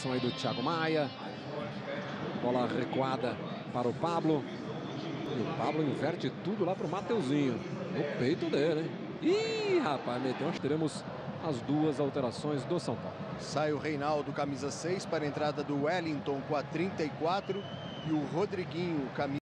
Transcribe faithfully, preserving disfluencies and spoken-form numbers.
alteração aí do Thiago Maia. Bola recuada para o Pablo. E o Pablo inverte tudo lá para o Mateuzinho. No peito dele, hein? Ih, rapaz, meteu. Nós teremos as duas alterações do São Paulo. Sai o Reinaldo, camisa seis, para a entrada do Wellington com a trinta e quatro. E o Rodriguinho, camisa